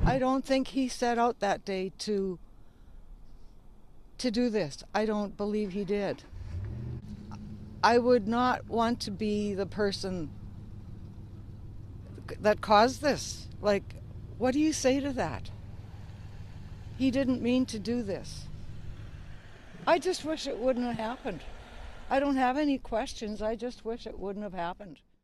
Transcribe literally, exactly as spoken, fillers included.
I don't think he set out that day to to do this. I don't believe he did. I would not want to be the person that caused this. Like, what do you say to that? He didn't mean to do this. I just wish it wouldn't have happened. I don't have any questions. I just wish it wouldn't have happened.